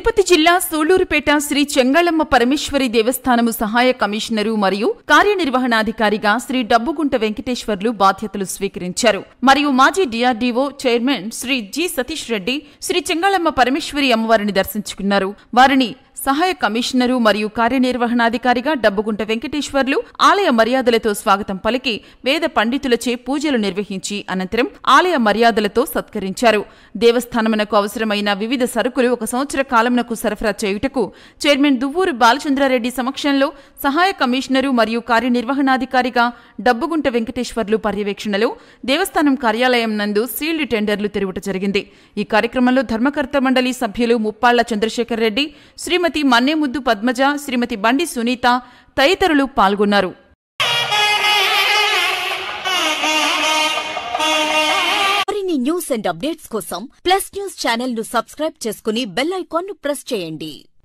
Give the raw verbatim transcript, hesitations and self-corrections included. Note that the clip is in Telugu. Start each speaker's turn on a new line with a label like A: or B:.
A: తిరుపతి జిల్లా సూళ్లూరుపేట శ్రీ చెంగళమ్మ పరమేశ్వరి దేవస్థానము సహాయ కమిషనరు మరియు కార్యనిర్వహణాధికారిగా శ్రీ డబ్బుగుంట వెంకటేశ్వర్లు బాధ్యతలు స్వీకరించారు. మరియు మాజీ DRDO chairman Shri G Satish Reddy Shri Chengalamma Parameshwari అమ్మవారిని దర్శించుకున్నారు. వారిని సహాయ కమిషనరు మరియు కార్యనిర్వహణాధికారిగా డబ్బుగుంట వెంకటేశ్వర్లు ఆలయ మర్యాదలతో స్వాగతం పలికి వేద పండితులచే పూజలు నిర్వహించి అనంతరం ఆలయ మర్యాదలతో సత్కరించారు. దేవస్థానమునకు అవసరమైన వివిధ సరుకులు ఒక సంవత్సర కాలమునకు సరఫరా చేయుటకు చైర్మన్ దువ్వూరు బాలచంద్రారెడ్డి సమక్షంలో సహాయ కమిషనరు మరియు కార్యనిర్వహణాధికారిగా డబ్బుగుంట వెంకటేశ్వర్లు పర్యవేక్షణలో దేవస్థానం కార్యాలయం నందు సీల్డ్ టెండర్లు తెరువుట జరిగింది. ఈ కార్యక్రమంలో ధర్మకర్త మండలి సభ్యులు ముప్పాళ్ల చంద్రశేఖర్ రెడ్డి, శ్రీమతి మన్నేముద్దు పద్మజ, శ్రీమతి బండి సునీత తదితరులు పాల్గొన్నారు.
B: మరిన్ని న్యూస్ అండ్ అప్డేట్స్ కోసం ప్లస్ న్యూస్ ఛానల్ ను సబ్స్క్రైబ్ చేసుకుని బెల్ ఐకాన్ ను ప్రెస్ చేయండి.